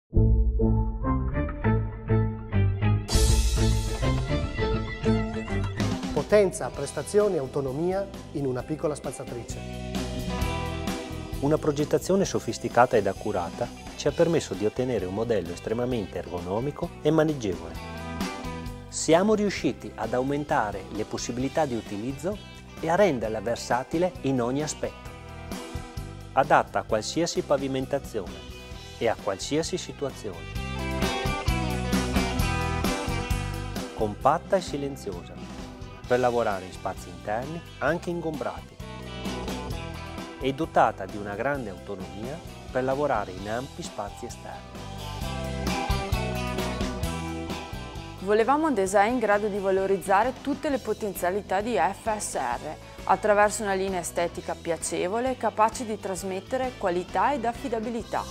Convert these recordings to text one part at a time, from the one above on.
Potenza, prestazioni e autonomia in una piccola spazzatrice. Una progettazione sofisticata ed accurata ci ha permesso di ottenere un modello estremamente ergonomico e maneggevole. Siamo riusciti ad aumentare le possibilità di utilizzo e a renderla versatile in ogni aspetto, adatta a qualsiasi pavimentazione e a qualsiasi situazione, compatta e silenziosa, per lavorare in spazi interni anche ingombrati, e dotata di una grande autonomia per lavorare in ampi spazi esterni. Volevamo un design in grado di valorizzare tutte le potenzialità di FSR attraverso una linea estetica piacevole capace di trasmettere qualità ed affidabilità.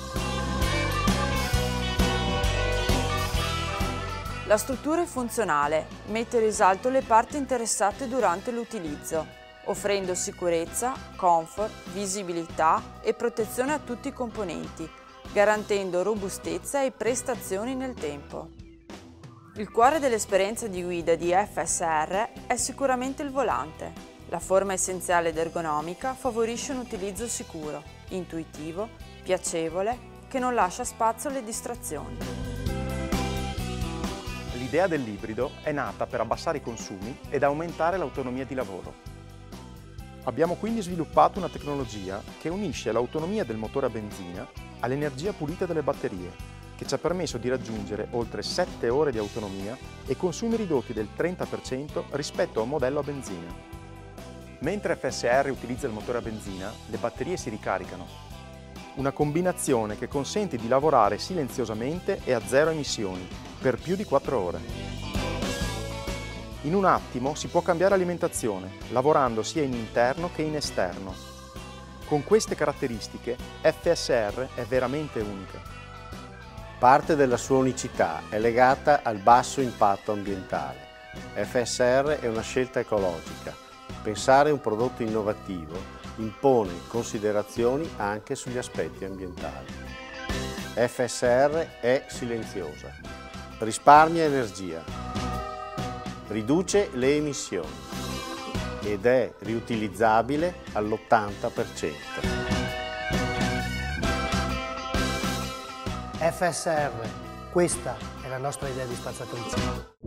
La struttura è funzionale, mette in risalto le parti interessate durante l'utilizzo, offrendo sicurezza, comfort, visibilità e protezione a tutti i componenti, garantendo robustezza e prestazioni nel tempo. Il cuore dell'esperienza di guida di FSR è sicuramente il volante. La forma essenziale ed ergonomica favorisce un utilizzo sicuro, intuitivo, piacevole, che non lascia spazio alle distrazioni. L'idea dell'ibrido è nata per abbassare i consumi ed aumentare l'autonomia di lavoro. Abbiamo quindi sviluppato una tecnologia che unisce l'autonomia del motore a benzina all'energia pulita delle batterie, che ci ha permesso di raggiungere oltre 7 ore di autonomia e consumi ridotti del 30% rispetto a un modello a benzina. Mentre FSR utilizza il motore a benzina, le batterie si ricaricano. Una combinazione che consente di lavorare silenziosamente e a zero emissioni per più di 4 ore. In un attimo si può cambiare alimentazione, lavorando sia in interno che in esterno. Con queste caratteristiche, FSR è veramente unica. Parte della sua unicità è legata al basso impatto ambientale. FSR è una scelta ecologica. Pensare un prodotto innovativo impone considerazioni anche sugli aspetti ambientali. FSR è silenziosa, risparmia energia, riduce le emissioni ed è riutilizzabile all'80%. FSR, questa è la nostra idea di spazzatrice.